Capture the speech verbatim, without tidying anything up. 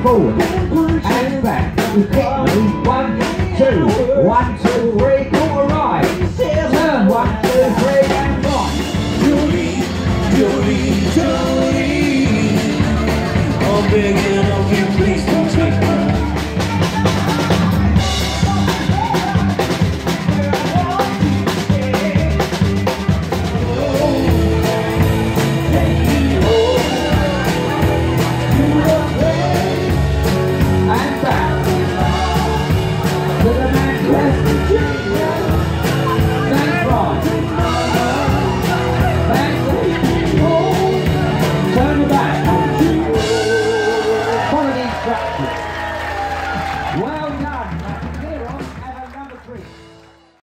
forward and back. Quickly, one, two, one, two, three, quarter right. Turn, one, two, three, and right. Jolene, Jolene, Jolene, I'm begging, I'm begging.